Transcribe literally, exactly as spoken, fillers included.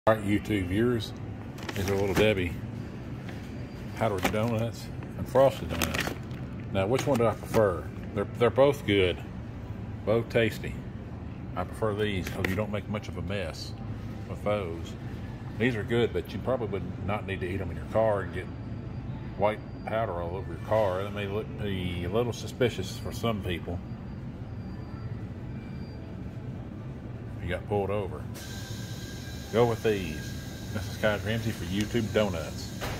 All right, YouTube viewers, these are Little Debbie powdered donuts and frosted donuts. Now, which one do I prefer? They're they're both good, both tasty. I prefer these because you don't make much of a mess with those. These are good, but you probably would not need to eat them in your car and get white powder all over your car. That may look be a little suspicious for some people. You got pulled over. Go with these. This is Kyle Ramsey for YouTube Donuts.